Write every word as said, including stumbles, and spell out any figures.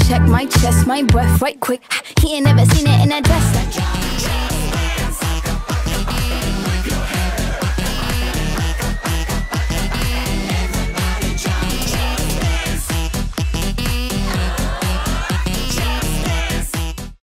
check my chest, my breath right quick. He ain't never seen it in a dress like that.